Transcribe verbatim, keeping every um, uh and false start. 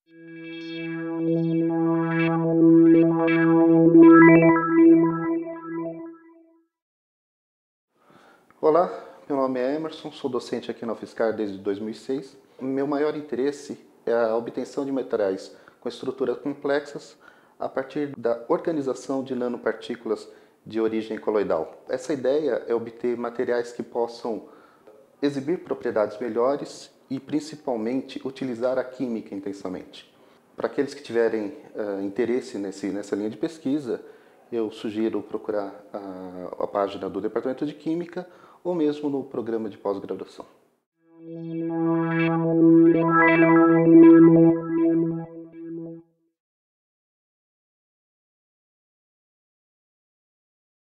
Olá, meu nome é Emerson, sou docente aqui na UFSCar desde dois mil e seis. Meu maior interesse é a obtenção de materiais com estruturas complexas a partir da organização de nanopartículas de origem coloidal. Essa ideia é obter materiais que possam exibir propriedades melhores e, principalmente, utilizar a química intensamente. Para aqueles que tiverem uh, interesse nesse, nessa linha de pesquisa, eu sugiro procurar a, a página do Departamento de Química ou mesmo no programa de pós-graduação.